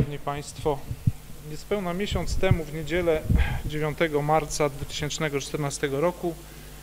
Szanowni Państwo, niespełna miesiąc temu, w niedzielę 9 marca 2014 roku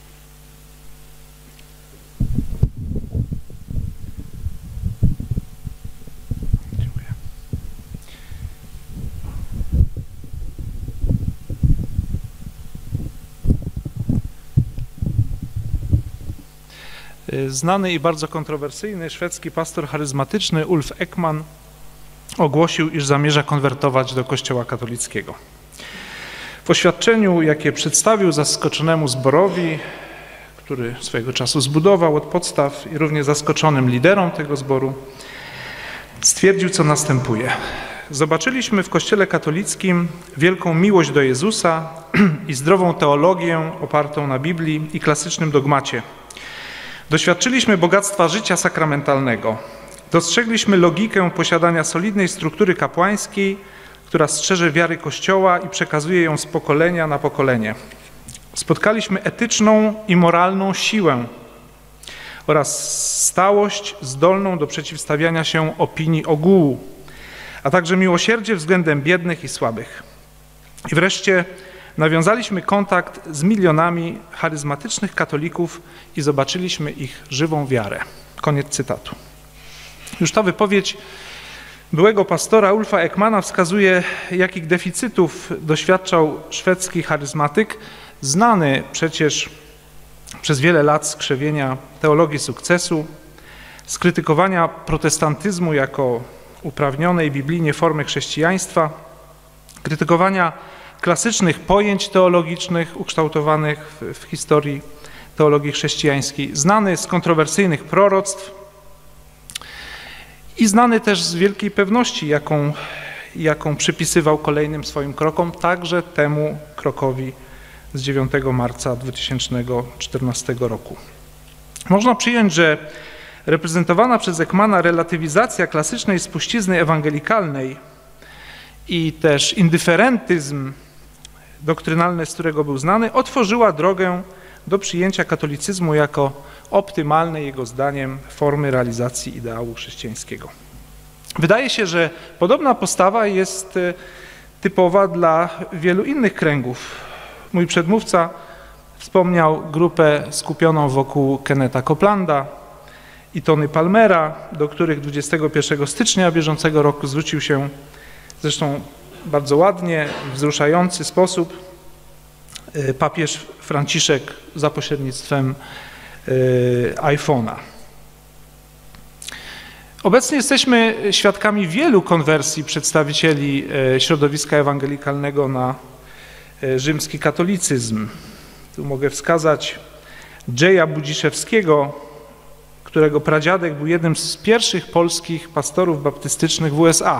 znany i bardzo kontrowersyjny szwedzki pastor charyzmatyczny Ulf Ekman ogłosił, iż zamierza konwertować do Kościoła katolickiego. W oświadczeniu, jakie przedstawił zaskoczonemu zborowi, który swojego czasu zbudował od podstaw, i równie zaskoczonym liderom tego zboru, stwierdził, co następuje. Zobaczyliśmy w Kościele katolickim wielką miłość do Jezusa i zdrową teologię opartą na Biblii i klasycznym dogmacie. Doświadczyliśmy bogactwa życia sakramentalnego. Dostrzegliśmy logikę posiadania solidnej struktury kapłańskiej, która strzeże wiary Kościoła i przekazuje ją z pokolenia na pokolenie. Spotkaliśmy etyczną i moralną siłę oraz stałość zdolną do przeciwstawiania się opinii ogółu, a także miłosierdzie względem biednych i słabych. I wreszcie nawiązaliśmy kontakt z milionami charyzmatycznych katolików i zobaczyliśmy ich żywą wiarę. Koniec cytatu. Już ta wypowiedź byłego pastora Ulfa Ekmana wskazuje, jakich deficytów doświadczał szwedzki charyzmatyk, znany przecież przez wiele lat z krzewienia teologii sukcesu, z krytykowania protestantyzmu jako uprawnionej biblijnie formy chrześcijaństwa, krytykowania klasycznych pojęć teologicznych ukształtowanych w historii teologii chrześcijańskiej, znany z kontrowersyjnych proroctw i znany też z wielkiej pewności, jaką przypisywał kolejnym swoim krokom, także temu krokowi z 9 marca 2014 roku. Można przyjąć, że reprezentowana przez Ekmana relatywizacja klasycznej spuścizny ewangelikalnej i też indyferentyzm doktrynalny, z którego był znany, otworzyła drogę do przyjęcia katolicyzmu jako optymalnej, jego zdaniem, formy realizacji ideału chrześcijańskiego. Wydaje się, że podobna postawa jest typowa dla wielu innych kręgów. Mój przedmówca wspomniał grupę skupioną wokół Kennetha Copeplanda i Tony Palmera, do których 21 stycznia bieżącego roku zwrócił się zresztą bardzo ładnie, w wzruszający sposób papież Franciszek za pośrednictwem iPhone'a. Obecnie jesteśmy świadkami wielu konwersji przedstawicieli środowiska ewangelikalnego na rzymski katolicyzm. Tu mogę wskazać Jaya Budziszewskiego, którego pradziadek był jednym z pierwszych polskich pastorów baptystycznych w USA.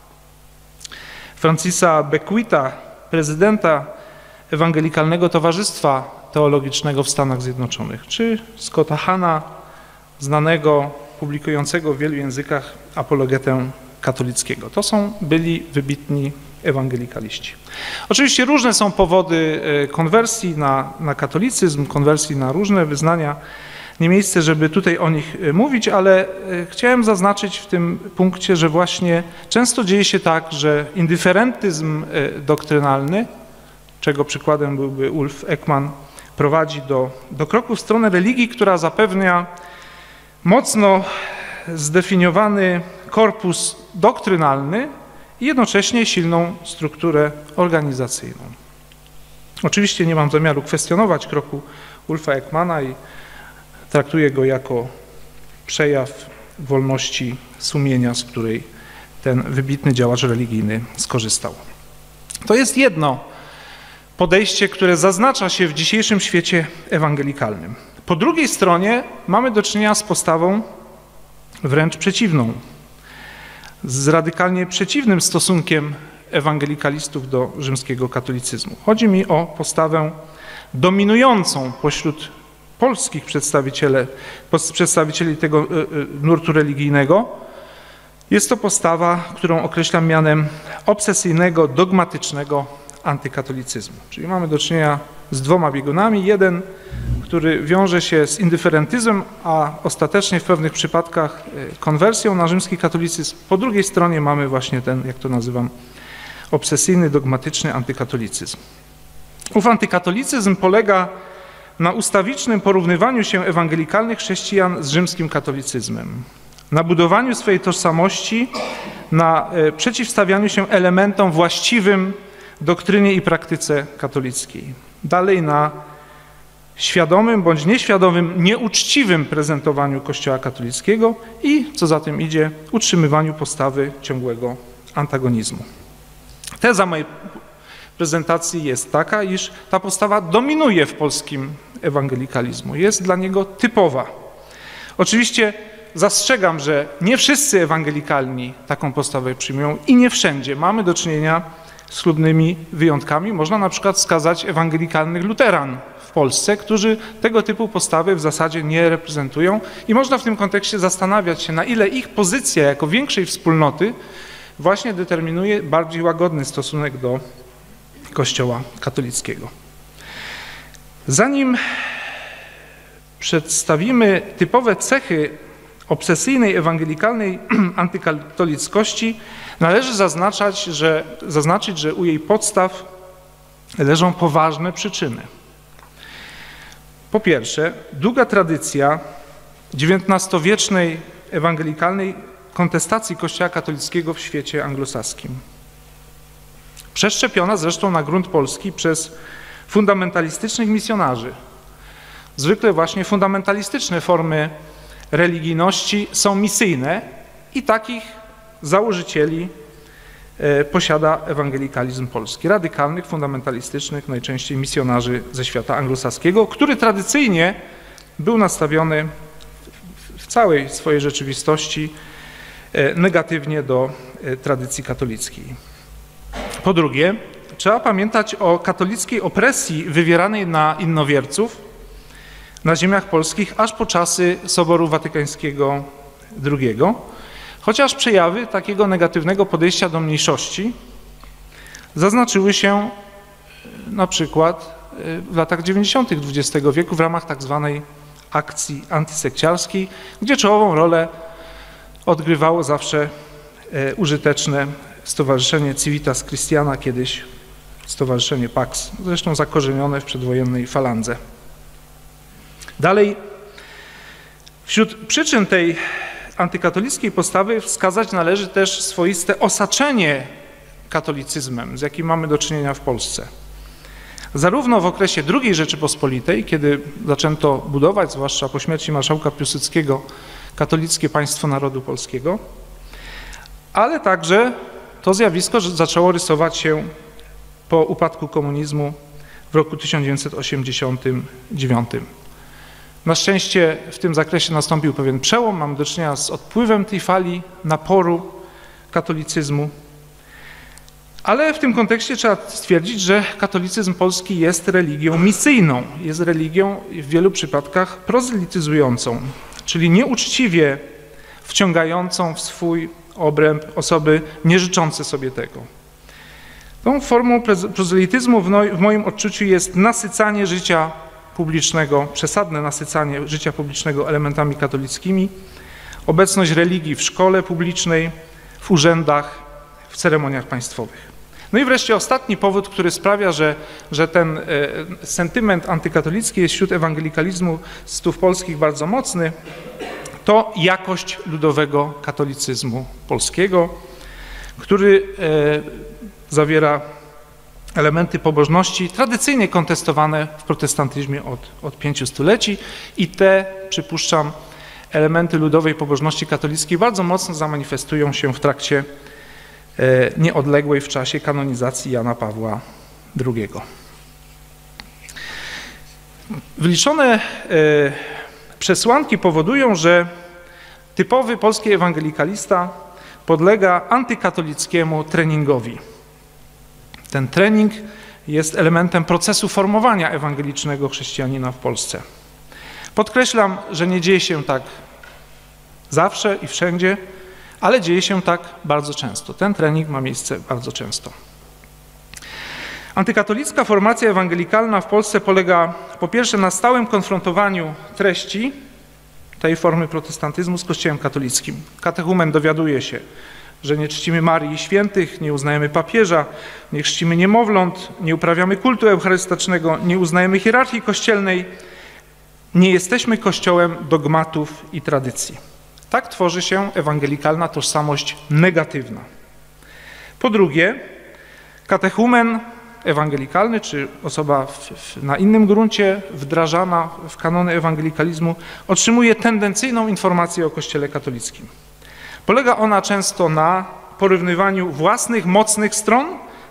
Francisa Beckwitha, prezydenta Ewangelikalnego Towarzystwa Teologicznego w Stanach Zjednoczonych, czy Scotta Hana, znanego, publikującego w wielu językach apologetę katolickiego. To byli wybitni ewangelikaliści. Oczywiście różne są powody konwersji na katolicyzm, konwersji na różne wyznania. Nie miejsce, żeby tutaj o nich mówić, ale chciałem zaznaczyć w tym punkcie, że właśnie często dzieje się tak, że indyferentyzm doktrynalny, czego przykładem byłby Ulf Ekman, prowadzi do kroku w stronę religii, która zapewnia mocno zdefiniowany korpus doktrynalny i jednocześnie silną strukturę organizacyjną. Oczywiście nie mam zamiaru kwestionować kroku Ulfa Ekmana i traktuję go jako przejaw wolności sumienia, z której ten wybitny działacz religijny skorzystał. To jest jedno podejście, które zaznacza się w dzisiejszym świecie ewangelikalnym. Po drugiej stronie mamy do czynienia z postawą wręcz przeciwną, z radykalnie przeciwnym stosunkiem ewangelikalistów do rzymskiego katolicyzmu. Chodzi mi o postawę dominującą pośród polskich przedstawicieli tego nurtu religijnego. Jest to postawa, którą określam mianem obsesyjnego, dogmatycznego antykatolicyzmu. Czyli mamy do czynienia z dwoma biegunami. Jeden, który wiąże się z indyferentyzmem, a ostatecznie w pewnych przypadkach konwersją na rzymski katolicyzm. Po drugiej stronie mamy właśnie ten, jak to nazywam, obsesyjny, dogmatyczny antykatolicyzm. Ów antykatolicyzm polega na ustawicznym porównywaniu się ewangelikalnych chrześcijan z rzymskim katolicyzmem, na budowaniu swojej tożsamości, na przeciwstawianiu się elementom właściwym doktrynie i praktyce katolickiej. Dalej na świadomym bądź nieświadomym, nieuczciwym prezentowaniu Kościoła katolickiego i, co za tym idzie, utrzymywaniu postawy ciągłego antagonizmu. Teza mojej prezentacji jest taka, iż ta postawa dominuje w polskim ewangelikalizmu, jest dla niego typowa. Oczywiście zastrzegam, że nie wszyscy ewangelikalni taką postawę przyjmują i nie wszędzie. Mamy do czynienia z chlubnymi wyjątkami. Można na przykład wskazać ewangelikalnych luteran w Polsce, którzy tego typu postawy w zasadzie nie reprezentują i można w tym kontekście zastanawiać się, na ile ich pozycja jako większej wspólnoty właśnie determinuje bardziej łagodny stosunek do Kościoła katolickiego. Zanim przedstawimy typowe cechy obsesyjnej ewangelikalnej antykatolickości, należy zaznaczyć, że u jej podstaw leżą poważne przyczyny. Po pierwsze, długa tradycja XIX-wiecznej ewangelikalnej kontestacji Kościoła katolickiego w świecie anglosaskim. Przeszczepiona zresztą na grunt polski przez fundamentalistycznych misjonarzy. Zwykle właśnie fundamentalistyczne formy religijności są misyjne i takich założycieli posiada ewangelikalizm polski. Radykalnych, fundamentalistycznych, najczęściej misjonarzy ze świata anglosaskiego, który tradycyjnie był nastawiony w całej swojej rzeczywistości negatywnie do tradycji katolickiej. Po drugie, trzeba pamiętać o katolickiej opresji wywieranej na innowierców na ziemiach polskich aż po czasy Soboru Watykańskiego II, chociaż przejawy takiego negatywnego podejścia do mniejszości zaznaczyły się na przykład w latach 90. XX wieku w ramach tak zwanej akcji antysekciarskiej, gdzie czołową rolę odgrywało zawsze użyteczne stowarzyszenie Civitas Christiana, kiedyś stowarzyszenie Pax, zresztą zakorzenione w przedwojennej falandze. Dalej, wśród przyczyn tej antykatolickiej postawy wskazać należy też swoiste osaczenie katolicyzmem, z jakim mamy do czynienia w Polsce. Zarówno w okresie II Rzeczypospolitej, kiedy zaczęto budować, zwłaszcza po śmierci marszałka Piłsudskiego, katolickie państwo narodu polskiego, ale także to zjawisko zaczęło rysować się po upadku komunizmu w roku 1989. Na szczęście w tym zakresie nastąpił pewien przełom, mamy do czynienia z odpływem tej fali naporu katolicyzmu, ale w tym kontekście trzeba stwierdzić, że katolicyzm polski jest religią misyjną, jest religią w wielu przypadkach prozelityzującą, czyli nieuczciwie wciągającą w swój obręb osoby nie życzące sobie tego. Tą formą prozelityzmu w moim odczuciu jest nasycanie życia publicznego, przesadne nasycanie życia publicznego elementami katolickimi, obecność religii w szkole publicznej, w urzędach, w ceremoniach państwowych. No i wreszcie ostatni powód, który sprawia, że ten sentyment antykatolicki jest wśród ewangelikalizmów polskich bardzo mocny, to jakość ludowego katolicyzmu polskiego, który zawiera elementy pobożności tradycyjnie kontestowane w protestantyzmie od 5 stuleci i te, przypuszczam, elementy ludowej pobożności katolickiej bardzo mocno zamanifestują się w trakcie nieodległej w czasie kanonizacji Jana Pawła II. Wyliczone przesłanki powodują, że typowy polski ewangelikalista podlega antykatolickiemu treningowi. Ten trening jest elementem procesu formowania ewangelicznego chrześcijanina w Polsce. Podkreślam, że nie dzieje się tak zawsze i wszędzie, ale dzieje się tak bardzo często. Ten trening ma miejsce bardzo często. Antykatolicka formacja ewangelikalna w Polsce polega po pierwsze na stałym konfrontowaniu treści tej formy protestantyzmu z Kościołem katolickim. Katechumen dowiaduje się, że nie czcimy Marii i świętych, nie uznajemy papieża, nie chrzcimy niemowląt, nie uprawiamy kultu eucharystycznego, nie uznajemy hierarchii kościelnej, nie jesteśmy kościołem dogmatów i tradycji. Tak tworzy się ewangelikalna tożsamość negatywna. Po drugie, katechumen ewangelikalny, czy osoba na innym gruncie wdrażana w kanony ewangelikalizmu, otrzymuje tendencyjną informację o Kościele katolickim. Polega ona często na porównywaniu własnych mocnych stron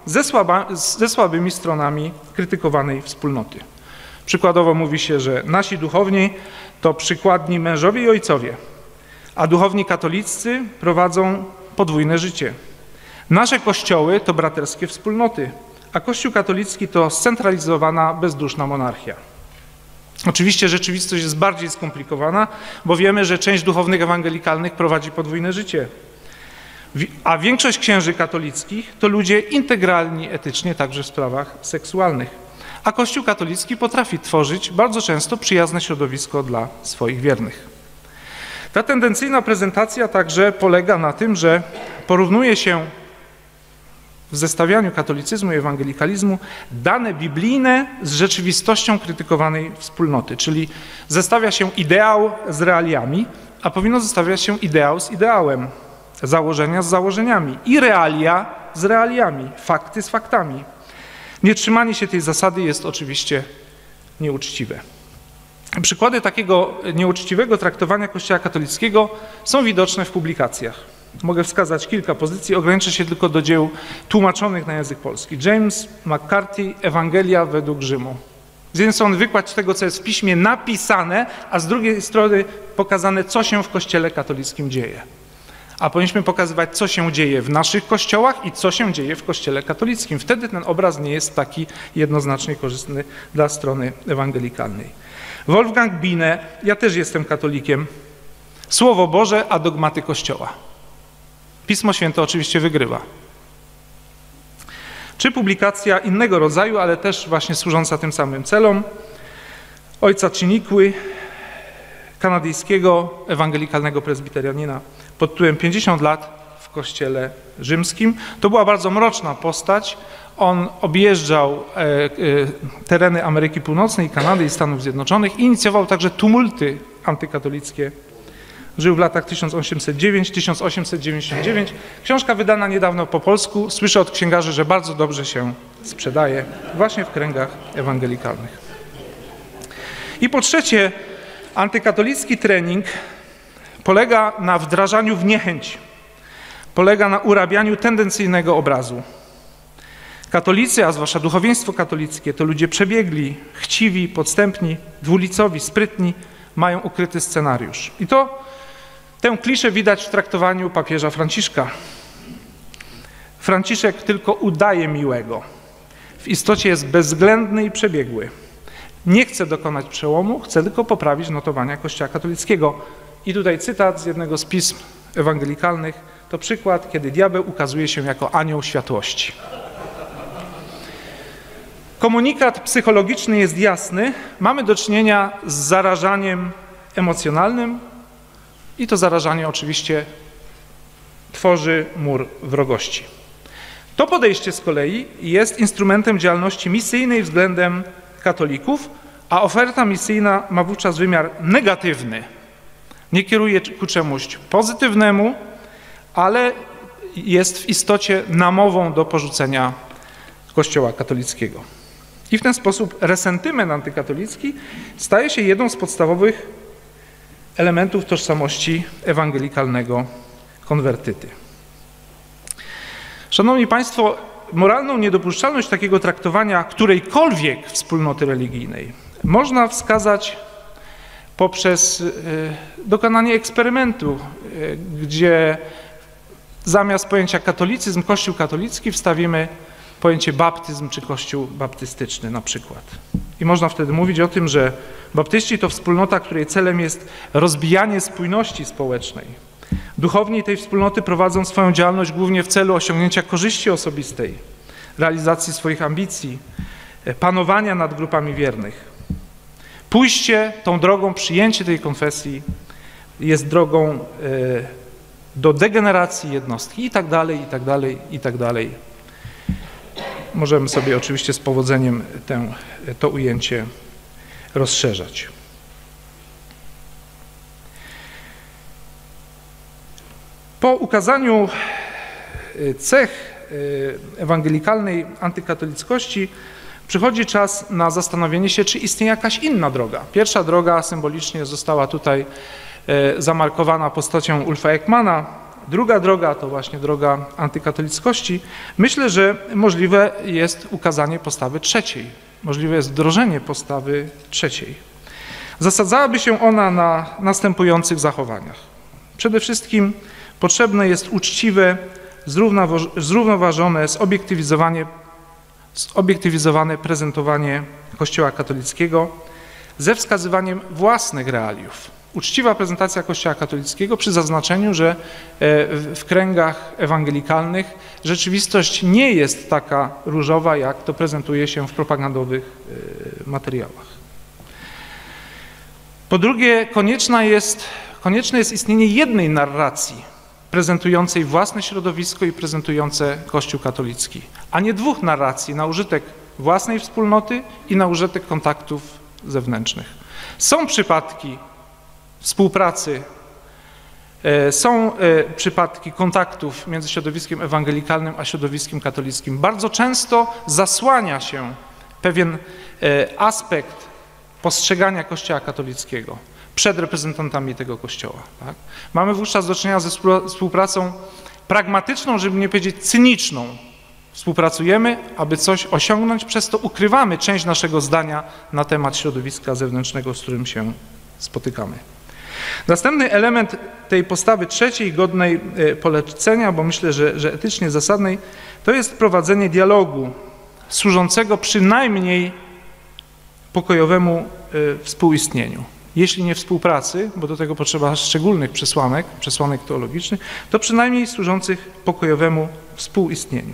ze słabymi stronami krytykowanej wspólnoty. Przykładowo mówi się, że nasi duchowni to przykładni mężowie i ojcowie, a duchowni katolicy prowadzą podwójne życie. Nasze kościoły to braterskie wspólnoty, a Kościół katolicki to scentralizowana, bezduszna monarchia. Oczywiście rzeczywistość jest bardziej skomplikowana, bo wiemy, że część duchownych ewangelikalnych prowadzi podwójne życie, a większość księży katolickich to ludzie integralni etycznie także w sprawach seksualnych. A Kościół katolicki potrafi tworzyć bardzo często przyjazne środowisko dla swoich wiernych. Ta tendencyjna prezentacja także polega na tym, że porównuje się w zestawianiu katolicyzmu i ewangelikalizmu dane biblijne z rzeczywistością krytykowanej wspólnoty, czyli zestawia się ideał z realiami, a powinno zestawiać się ideał z ideałem, założenia z założeniami i realia z realiami, fakty z faktami. Nietrzymanie się tej zasady jest oczywiście nieuczciwe. Przykłady takiego nieuczciwego traktowania Kościoła katolickiego są widoczne w publikacjach. Mogę wskazać kilka pozycji, ograniczę się tylko do dzieł tłumaczonych na język polski. James McCarthy, Ewangelia według Rzymu. Z jednej strony wykład tego, co jest w piśmie napisane, a z drugiej strony pokazane, co się w Kościele katolickim dzieje. A powinniśmy pokazywać, co się dzieje w naszych kościołach i co się dzieje w Kościele katolickim. Wtedy ten obraz nie jest taki jednoznacznie korzystny dla strony ewangelikalnej. Wolfgang Bine, ja też jestem katolikiem. Słowo Boże, a dogmaty Kościoła. Pismo Święte oczywiście wygrywa. Czy publikacja innego rodzaju, ale też właśnie służąca tym samym celom, ojca Chinikły, kanadyjskiego ewangelikalnego prezbiterianina pod tytułem 50 lat w Kościele rzymskim. To była bardzo mroczna postać. On objeżdżał tereny Ameryki Północnej, Kanady i Stanów Zjednoczonych i inicjował także tumulty antykatolickie. Żył w latach 1809-1899. Książka wydana niedawno po polsku. Słyszę od księgarzy, że bardzo dobrze się sprzedaje właśnie w kręgach ewangelikalnych. I po trzecie, antykatolicki trening polega na wdrażaniu w niechęć, polega na urabianiu tendencyjnego obrazu. Katolicy, a zwłaszcza duchowieństwo katolickie, to ludzie przebiegli, chciwi, podstępni, dwulicowi, sprytni, mają ukryty scenariusz. I tę kliszę widać w traktowaniu papieża Franciszka. Franciszek tylko udaje miłego. W istocie jest bezwzględny i przebiegły. Nie chce dokonać przełomu, chce tylko poprawić notowania Kościoła katolickiego. I tutaj cytat z jednego z pism ewangelikalnych. To przykład, kiedy diabeł ukazuje się jako anioł światłości. Komunikat psychologiczny jest jasny. Mamy do czynienia z zarażaniem emocjonalnym i to zarażanie oczywiście tworzy mur wrogości. To podejście z kolei jest instrumentem działalności misyjnej względem katolików, a oferta misyjna ma wówczas wymiar negatywny. Nie kieruje ku czemuś pozytywnemu, ale jest w istocie namową do porzucenia Kościoła katolickiego. I w ten sposób resentyment antykatolicki staje się jedną z podstawowych elementów tożsamości ewangelikalnego konwertyty. Szanowni Państwo, moralną niedopuszczalność takiego traktowania którejkolwiek wspólnoty religijnej można wskazać poprzez dokonanie eksperymentu, gdzie zamiast pojęcia katolicyzm, Kościół katolicki wstawimy pojęcie baptyzm czy Kościół baptystyczny na przykład. I można wtedy mówić o tym, że baptyści to wspólnota, której celem jest rozbijanie spójności społecznej. Duchowni tej wspólnoty prowadzą swoją działalność głównie w celu osiągnięcia korzyści osobistej, realizacji swoich ambicji, panowania nad grupami wiernych. Pójście tą drogą, przyjęcie tej konfesji jest drogą do degeneracji jednostki i tak dalej, i tak dalej, i tak dalej. Możemy sobie oczywiście z powodzeniem to ujęcie rozszerzać. Po ukazaniu cech ewangelikalnej antykatolickości przychodzi czas na zastanowienie się, czy istnieje jakaś inna droga. Pierwsza droga symbolicznie została tutaj zamarkowana postacią Ulfa Ekmana. Druga droga to właśnie droga antykatolickości. Myślę, że możliwe jest ukazanie postawy trzeciej. Możliwe jest wdrożenie postawy trzeciej. Zasadzałaby się ona na następujących zachowaniach. Przede wszystkim potrzebne jest uczciwe, zrównoważone, zobiektywizowane prezentowanie Kościoła katolickiego ze wskazywaniem własnych realiów. Uczciwa prezentacja Kościoła katolickiego przy zaznaczeniu, że w kręgach ewangelikalnych rzeczywistość nie jest taka różowa, jak to prezentuje się w propagandowych materiałach. Po drugie, konieczne jest istnienie jednej narracji prezentującej własne środowisko i prezentujące Kościół katolicki, a nie dwóch narracji na użytek własnej wspólnoty i na użytek kontaktów zewnętrznych. Są przypadki współpracy, są przypadki kontaktów między środowiskiem ewangelikalnym a środowiskiem katolickim. Bardzo często zasłania się pewien aspekt postrzegania Kościoła katolickiego przed reprezentantami tego Kościoła. Tak? Mamy wówczas do czynienia ze współpracą pragmatyczną, żeby nie powiedzieć cyniczną. Współpracujemy, aby coś osiągnąć, przez to ukrywamy część naszego zdania na temat środowiska zewnętrznego, z którym się spotykamy. Następny element tej postawy trzeciej, godnej polecenia, bo myślę, że etycznie zasadnej, to jest prowadzenie dialogu służącego przynajmniej pokojowemu współistnieniu. Jeśli nie współpracy, bo do tego potrzeba szczególnych przesłanek teologicznych, to przynajmniej służących pokojowemu współistnieniu.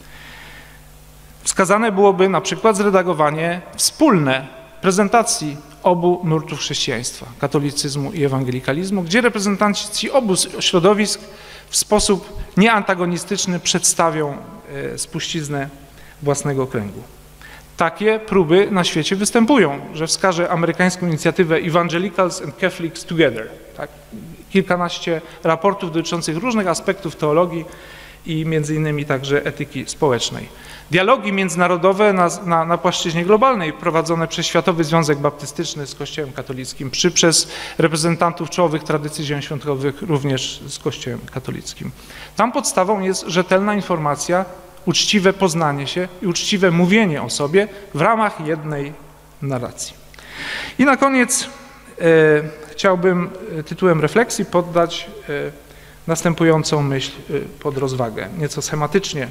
Wskazane byłoby na przykład zredagowanie wspólne prezentacji obu nurtów chrześcijaństwa, katolicyzmu i ewangelikalizmu, gdzie reprezentanci obu środowisk w sposób nieantagonistyczny przedstawią spuściznę własnego kręgu. Takie próby na świecie występują, że wskażę amerykańską inicjatywę Evangelicals and Catholics Together. Tak? Kilkanaście raportów dotyczących różnych aspektów teologii i między innymi także etyki społecznej. Dialogi międzynarodowe na płaszczyźnie globalnej prowadzone przez Światowy Związek Baptystyczny z Kościołem katolickim, czy przez reprezentantów czołowych tradycji ziem świątkowych również z Kościołem katolickim. Tam podstawą jest rzetelna informacja, uczciwe poznanie się i uczciwe mówienie o sobie w ramach jednej narracji. I na koniec chciałbym tytułem refleksji poddać następującą myśl pod rozwagę, nieco schematycznie.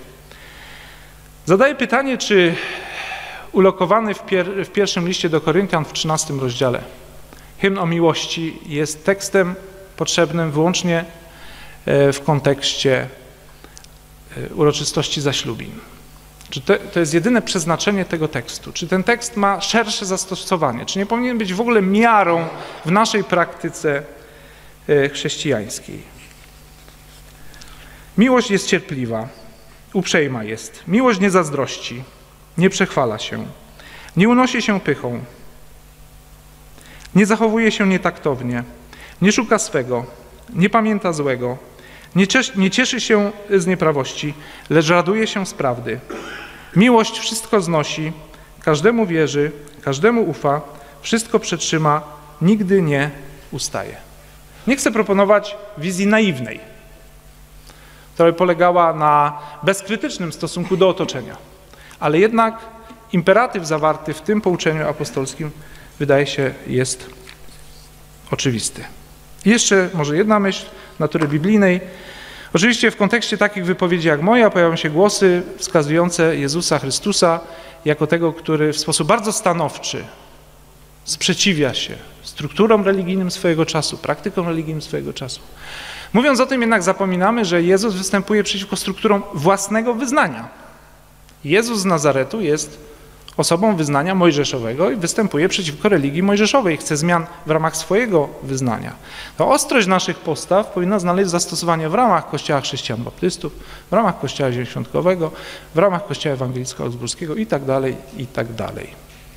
Zadaję pytanie, czy ulokowany w pierwszym liście do Koryntian w 13 rozdziale hymn o miłości jest tekstem potrzebnym wyłącznie w kontekście uroczystości zaślubin. Czy to jest jedyne przeznaczenie tego tekstu? Czy ten tekst ma szersze zastosowanie? Czy nie powinien być w ogóle miarą w naszej praktyce chrześcijańskiej? Miłość jest cierpliwa, uprzejma jest. Miłość nie zazdrości, nie przechwala się, nie unosi się pychą, nie zachowuje się nietaktownie, nie szuka swego, nie pamięta złego, nie cieszy się z nieprawości, lecz raduje się z prawdy. Miłość wszystko znosi, każdemu wierzy, każdemu ufa, wszystko przetrzyma, nigdy nie ustaje. Nie chcę proponować wizji naiwnej, która polegała na bezkrytycznym stosunku do otoczenia, ale jednak imperatyw zawarty w tym pouczeniu apostolskim wydaje się jest oczywisty. I jeszcze może jedna myśl natury biblijnej. Oczywiście w kontekście takich wypowiedzi jak moja pojawiają się głosy wskazujące Jezusa Chrystusa jako tego, który w sposób bardzo stanowczy sprzeciwia się strukturom religijnym swojego czasu, praktykom religijnym swojego czasu. Mówiąc o tym jednak zapominamy, że Jezus występuje przeciwko strukturom własnego wyznania. Jezus z Nazaretu jest osobą wyznania mojżeszowego i występuje przeciwko religii mojżeszowej, chce zmian w ramach swojego wyznania. To ostrość naszych postaw powinna znaleźć zastosowanie w ramach Kościoła Chrześcijan Baptystów, w ramach Kościoła Zielonoświątkowego, w ramach Kościoła Ewangelicko-Augsburskiego i tak dalej, i tak dalej.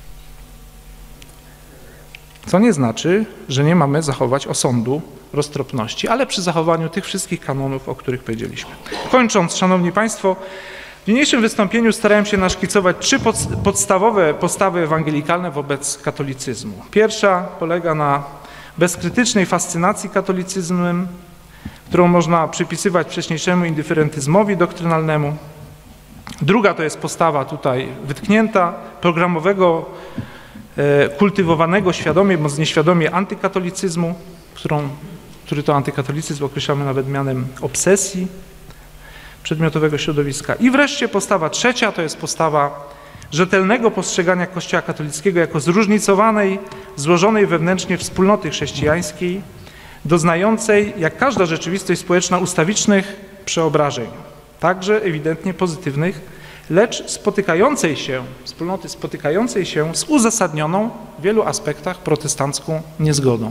Co nie znaczy, że nie mamy zachować osądu, roztropności, ale przy zachowaniu tych wszystkich kanonów, o których powiedzieliśmy. Kończąc, Szanowni Państwo, w niniejszym wystąpieniu starałem się naszkicować 3 podstawowe postawy ewangelikalne wobec katolicyzmu. Pierwsza polega na bezkrytycznej fascynacji katolicyzmem, którą można przypisywać wcześniejszemu indyferentyzmowi doktrynalnemu. Druga to jest postawa tutaj wytknięta, programowego, kultywowanego świadomie bądź nieświadomie antykatolicyzmu, który to antykatolicyzm określamy nawet mianem obsesji przedmiotowego środowiska. I wreszcie postawa trzecia to jest postawa rzetelnego postrzegania Kościoła katolickiego jako zróżnicowanej, złożonej wewnętrznie wspólnoty chrześcijańskiej, doznającej, jak każda rzeczywistość społeczna, ustawicznych przeobrażeń, także ewidentnie pozytywnych, lecz wspólnoty spotykającej się z uzasadnioną w wielu aspektach protestancką niezgodą.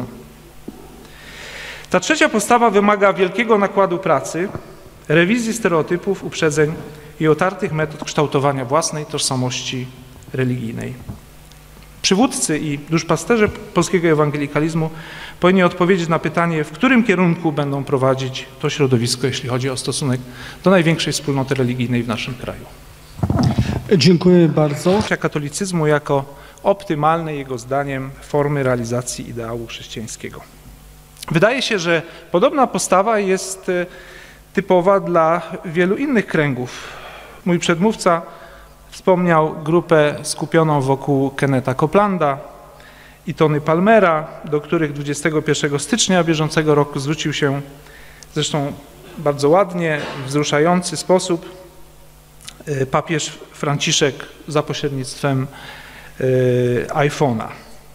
Ta trzecia postawa wymaga wielkiego nakładu pracy, rewizji stereotypów, uprzedzeń i otartych metod kształtowania własnej tożsamości religijnej. Przywódcy i duszpasterze polskiego ewangelikalizmu powinni odpowiedzieć na pytanie, w którym kierunku będą prowadzić to środowisko, jeśli chodzi o stosunek do największej wspólnoty religijnej w naszym kraju. Dziękuję bardzo. Katolicyzmu jako optymalnej, jego zdaniem, formy realizacji ideału chrześcijańskiego. Wydaje się, że podobna postawa jest typowa dla wielu innych kręgów. Mój przedmówca wspomniał grupę skupioną wokół Kennetha Coplanda i Tony Palmera, do których 21 stycznia bieżącego roku zwrócił się zresztą bardzo ładnie, w wzruszający sposób papież Franciszek za pośrednictwem iPhone'a.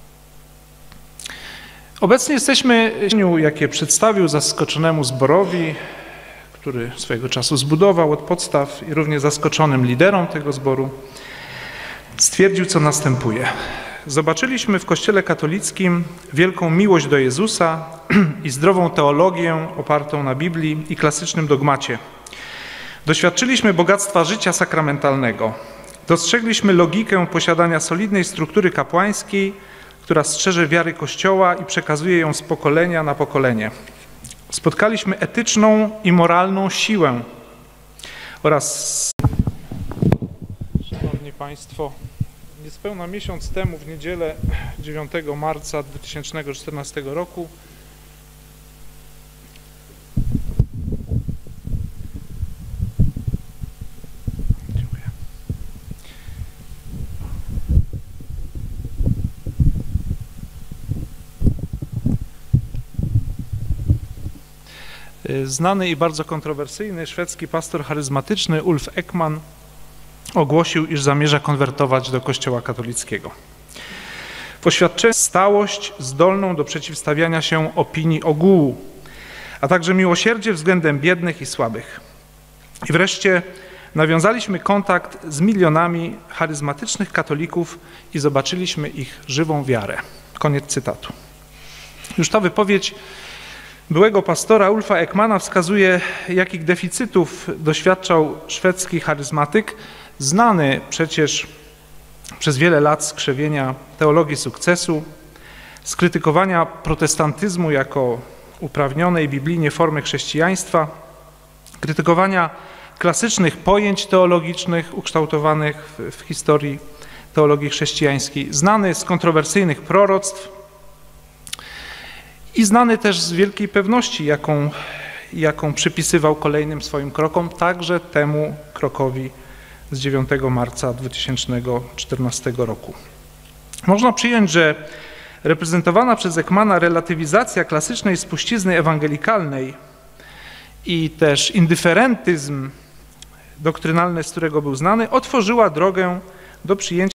Obecnie jesteśmy, jakie przedstawił zaskoczonemu zborowi, który swojego czasu zbudował od podstaw i równie zaskoczonym liderom tego zboru, stwierdził, co następuje. Zobaczyliśmy w Kościele katolickim wielką miłość do Jezusa i zdrową teologię opartą na Biblii i klasycznym dogmacie. Doświadczyliśmy bogactwa życia sakramentalnego. Dostrzegliśmy logikę posiadania solidnej struktury kapłańskiej, która strzeże wiary Kościoła i przekazuje ją z pokolenia na pokolenie. Spotkaliśmy etyczną i moralną siłę oraz... Szanowni Państwo, niespełna miesiąc temu, w niedzielę 9 marca 2014 roku znany i bardzo kontrowersyjny szwedzki pastor charyzmatyczny Ulf Ekman ogłosił, iż zamierza konwertować do Kościoła katolickiego. W oświadczeniu stałość zdolną do przeciwstawiania się opinii ogółu, a także miłosierdzie względem biednych i słabych. I wreszcie nawiązaliśmy kontakt z milionami charyzmatycznych katolików i zobaczyliśmy ich żywą wiarę. Koniec cytatu. Już ta wypowiedź byłego pastora Ulfa Ekmana wskazuje, jakich deficytów doświadczał szwedzki charyzmatyk, znany przecież przez wiele lat z krzewienia teologii sukcesu, z krytykowania protestantyzmu jako uprawnionej biblijnie formy chrześcijaństwa, krytykowania klasycznych pojęć teologicznych ukształtowanych w historii teologii chrześcijańskiej, znany z kontrowersyjnych proroctw i znany też z wielkiej pewności, jaką przypisywał kolejnym swoim krokom, także temu krokowi z 9 marca 2014 roku. Można przyjąć, że reprezentowana przez Ekmana relatywizacja klasycznej spuścizny ewangelikalnej i też indyferentyzm doktrynalny, z którego był znany, otworzyła drogę do przyjęcia